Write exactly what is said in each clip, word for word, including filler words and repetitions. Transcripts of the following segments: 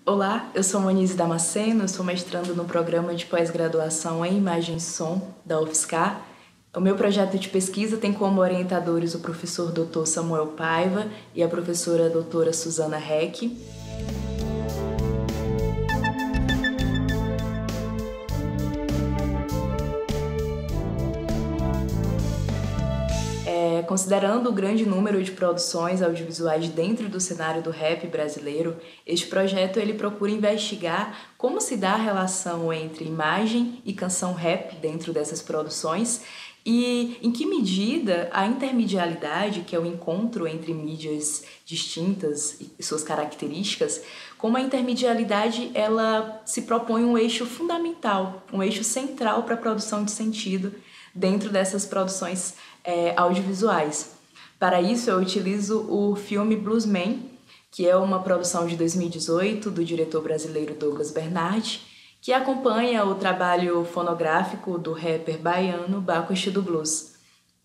Olá, eu sou Monize Damasceno, sou mestrando no programa de pós-graduação em Imagem e Som da U F S Car. O meu projeto de pesquisa tem como orientadores o professor doutor Samuel Paiva e a professora doutora Suzana Heck. É, considerando o grande número de produções audiovisuais dentro do cenário do rap brasileiro, este projeto ele procura investigar como se dá a relação entre imagem e canção rap dentro dessas produções e em que medida a intermedialidade, que é o encontro entre mídias distintas e suas características, como a intermedialidade ela se propõe um eixo fundamental, um eixo central para a produção de sentido dentro dessas produções é, audiovisuais. Para isso, eu utilizo o filme Bluesman, que é uma produção de dois mil e dezoito do diretor brasileiro Douglas Bernardi, que acompanha o trabalho fonográfico do rapper baiano Bacchus do Blues.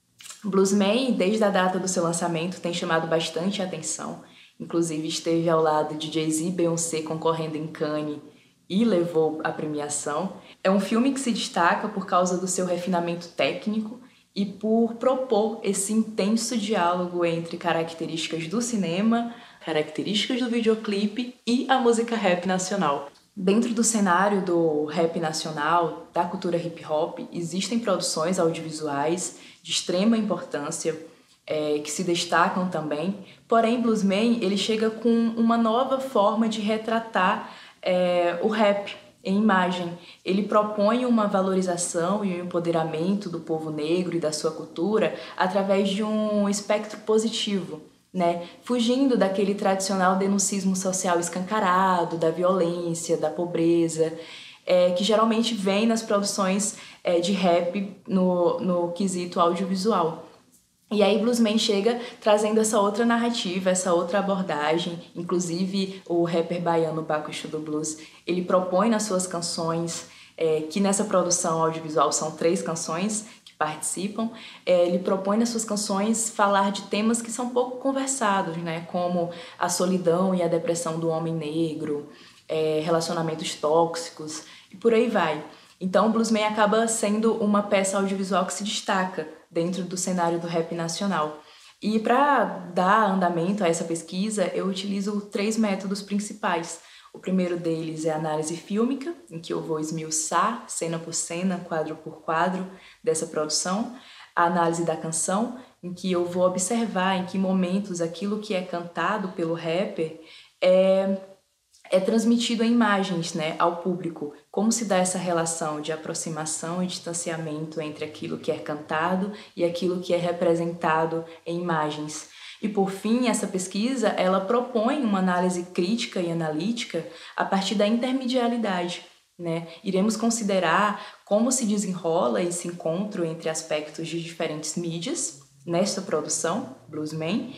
Bluesman, desde a data do seu lançamento, tem chamado bastante atenção. Inclusive, esteve ao lado de Jay-Z e Beyoncé concorrendo em Cannes e levou a premiação. É um filme que se destaca por causa do seu refinamento técnico e por propor esse intenso diálogo entre características do cinema, características do videoclipe e a música rap nacional. Dentro do cenário do rap nacional, da cultura hip hop, existem produções audiovisuais de extrema importância é, que se destacam também, porém Bluesman ele chega com uma nova forma de retratar é, o rap em imagem. Ele propõe uma valorização e um empoderamento do povo negro e da sua cultura através de um espectro positivo, né? Fugindo daquele tradicional denuncismo social escancarado, da violência, da pobreza, é, que geralmente vem nas produções é, de rap no, no quesito audiovisual. E aí Bluesman chega trazendo essa outra narrativa, essa outra abordagem. Inclusive o rapper baiano Bacchus do Blues, ele propõe nas suas canções, é, que nessa produção audiovisual são três canções que participam, é, ele propõe nas suas canções falar de temas que são pouco conversados, né? Como a solidão e a depressão do homem negro, é, relacionamentos tóxicos e por aí vai. Então, o Bluesman acaba sendo uma peça audiovisual que se destaca dentro do cenário do rap nacional. E para dar andamento a essa pesquisa, eu utilizo três métodos principais. O primeiro deles é a análise fílmica, em que eu vou esmiuçar, cena por cena, quadro por quadro, dessa produção. A análise da canção, em que eu vou observar em que momentos aquilo que é cantado pelo rapper é... é transmitido em imagens, né, ao público. Como se dá essa relação de aproximação e distanciamento entre aquilo que é cantado e aquilo que é representado em imagens. E por fim, essa pesquisa ela propõe uma análise crítica e analítica a partir da intermedialidade, né? Iremos considerar como se desenrola esse encontro entre aspectos de diferentes mídias nesta produção, Bluesman,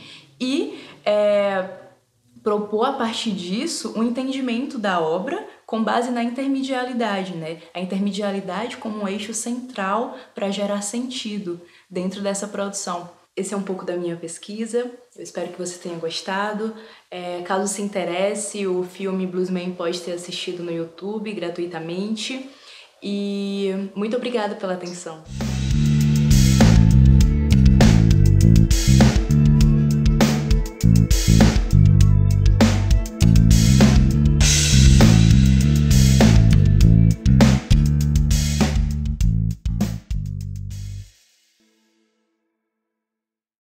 e é, propor a partir disso um entendimento da obra com base na intermedialidade, né? A intermedialidade como um eixo central para gerar sentido dentro dessa produção. Esse é um pouco da minha pesquisa, eu espero que você tenha gostado. É, caso se interesse, o filme Bluesman pode ser assistido no YouTube gratuitamente. E muito obrigada pela atenção.